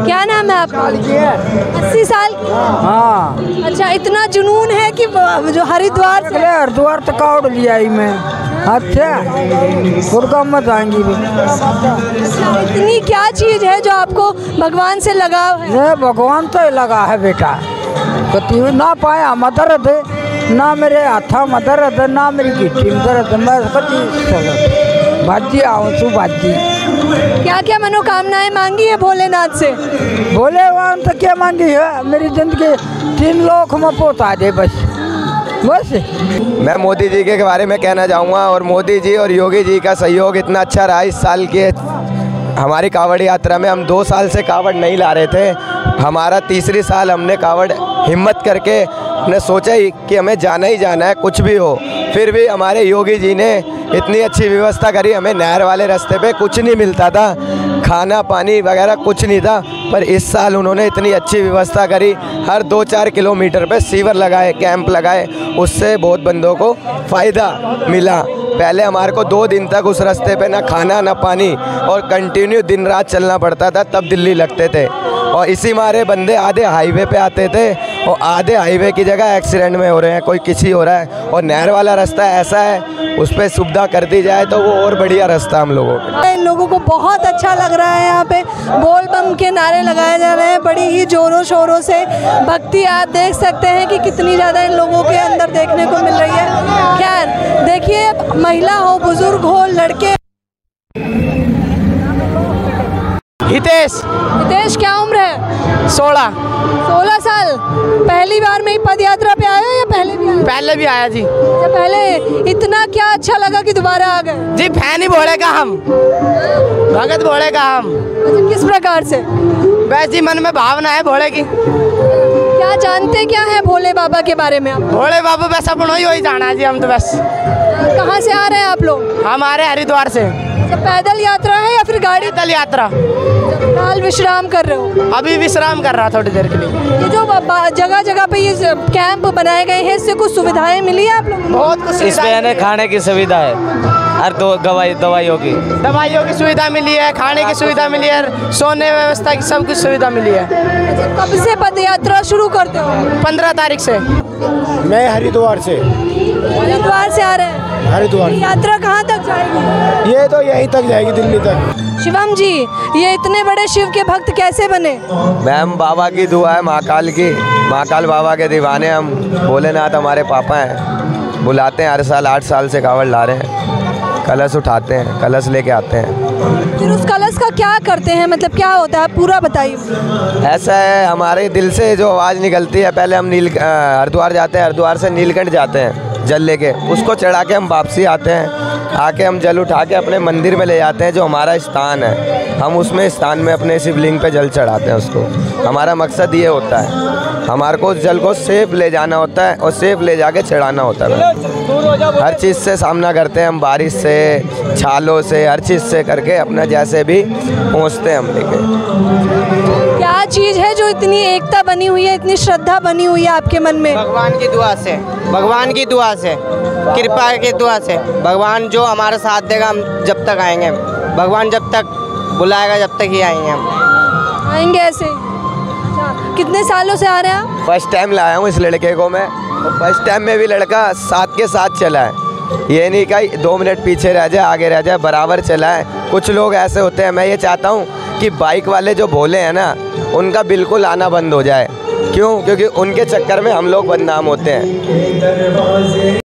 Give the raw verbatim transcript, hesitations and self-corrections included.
क्या नाम है आपका? अस्सी साल की? हाँ। अच्छा, इतना जुनून है कि जो हरिद्वार से हरिद्वार तक कावड़ लिया ही मैं। अच्छा मत आएंगी भी। अच्छा, इतनी क्या चीज़ है जो आपको भगवान से लगाव है? ये भगवान तो लगा है बेटा, कति ना पाया मदद है, ना मेरे हाथा मदद है, ना मेरी गिट्टी मदद है। मैं कति भाजी आऊँ तू भाजी। क्या क्या मनोकामनाएं मांगी है भोलेनाथ से? भोलेनाथ तो क्या मांगी है, मेरी जिंदगी तीन लोक में पहुँचा दे बस बस। मैं मोदी जी के बारे में कहना चाहूँगा, और मोदी जी और योगी जी का सहयोग इतना अच्छा रहा इस साल के हमारी कावड़ यात्रा में। हम दो साल से कावड़ नहीं ला रहे थे, हमारा तीसरी साल हमने कावड़ हिम्मत करके हमने सोचा ही कि हमें जाना ही जाना है कुछ भी हो। फिर भी हमारे योगी जी ने इतनी अच्छी व्यवस्था करी, हमें नहर वाले रास्ते पे कुछ नहीं मिलता था, खाना पानी वगैरह कुछ नहीं था, पर इस साल उन्होंने इतनी अच्छी व्यवस्था करी। हर दो चार किलोमीटर पे सीवर लगाए, कैंप लगाए, उससे बहुत बंदों को फ़ायदा मिला। पहले हमारे को दो दिन तक उस रास्ते पे ना खाना ना पानी और कंटिन्यू दिन रात चलना पड़ता था, तब दिल्ली लगते थे। और इसी मारे बंदे आधे हाईवे पे आते थे और आधे हाईवे की जगह एक्सीडेंट में हो रहे हैं, कोई किसी हो रहा है। और नहर वाला रास्ता ऐसा है, उस पर सुविधा कर दी जाए तो वो और बढ़िया रास्ता हम लोगों को। इन लोगों को बहुत अच्छा लग रहा है, यहाँ पे बोल बम के नारे लगाए जा रहे हैं बड़ी ही जोरों शोरों से। भक्ति आप देख सकते हैं कि कितनी ज़्यादा इन लोगों के अंदर देखने को मिल रही है। खैर देखिए, महिला हो, बुजुर्ग हो, लड़के। हितेश। हितेश, क्या उम्र है? सोलह। सोलह साल। पहली बार में ही पद यात्रा पे आए हो या पहले भी आए? पहले भी आया जी। अच्छा, पहले इतना क्या अच्छा लगा कि दोबारा आ गए? जी फैन ही भोले का हम, भगत भोले का हम। अच्छा, किस प्रकार से? वैसे मन में भावना है भोले की। क्या जानते क्या है भोले बाबा के बारे में आप? भोले बाबा बस अपना ही वही जाना है जी, हम तो बस। कहाँ से आ रहे हैं आप लोग? हमारे हरिद्वार से। अच्छा, पैदल यात्रा है या फिर गाड़ी? पैदल यात्रा। फिलहाल विश्राम कर रहे हो? अभी विश्राम कर रहा थोड़ी देर के लिए। ये जो जगह जगह पे ये कैंप बनाए गए हैं, इससे कुछ सुविधाएं मिली है आप लोगों को? बहुत कुछ। इसमें खाने की सुविधा है, हर दो दवाई दवाइयों की दवाइयों की सुविधा मिली है, खाने की सुविधा मिली है, सोने व्यवस्था की सब कुछ सुविधा मिली है। कब से पद यात्रा शुरू करते हो? पंद्रह तारीख से। मैं हरिद्वार से। हरिद्वार से आ रहे हैं? हरिद्वार। यात्रा कहाँ तक जाएगी? ये तो यहीं तक जाएगी, दिल्ली तक। शिवम जी, ये इतने बड़े शिव के भक्त कैसे बने? मैम बाबा की दुआ है, महाकाल की, महाकाल बाबा के दीवाने हम। भोलेनाथ हमारे पापा हैं, बुलाते हैं हर साल। आठ साल से कावड़ ला रहे हैं, कलश उठाते हैं, कलश लेके आते हैं। फिर उस कलश का क्या करते हैं, मतलब क्या होता है, पूरा बताइए। ऐसा है, हमारे दिल से जो आवाज़ निकलती है, पहले हम नील हरिद्वार जाते हैं, हरिद्वार से नीलकंठ जाते हैं जल लेके, उसको चढ़ा के हम वापसी आते हैं। आके हम जल उठा के अपने मंदिर में ले जाते हैं, जो हमारा स्थान है, हम उसमें स्थान में अपने शिवलिंग पे जल चढ़ाते हैं उसको। हमारा मकसद ये होता है, हमारे को उस जल को सेफ ले जाना होता है और सेफ ले जाके चढ़ाना होता है। हर चीज़ से सामना करते हैं हम, बारिश से, छालों से, हर चीज़ से करके अपना जैसे भी पहुँचते हैं हम लेके। क्या चीज़ है जो इतनी एकता बनी हुई है, इतनी श्रद्धा बनी हुई है आपके मन में? भगवान की दुआ से, भगवान की दुआ से, कृपा की दुआ से। भगवान जो हमारा साथ देगा, हम जब तक आएंगे, भगवान जब तक बुलाएगा जब तक ही आएंगे हम। आएंगे ऐसे? अच्छा, कितने सालों से आ रहे हैं आप? फर्स्ट टाइम लाया हूँ इस लड़के को मैं, और फर्स्ट टाइम में भी लड़का साथ के साथ चला है। ये नहीं कि दो मिनट पीछे रह जाए आगे रह जाए, बराबर चला है। कुछ लोग ऐसे होते हैं, मैं ये चाहता हूँ कि बाइक वाले जो भोले हैं ना, उनका बिल्कुल आना बंद हो जाए। क्यों? क्योंकि उनके चक्कर में हम लोग बदनाम होते हैं।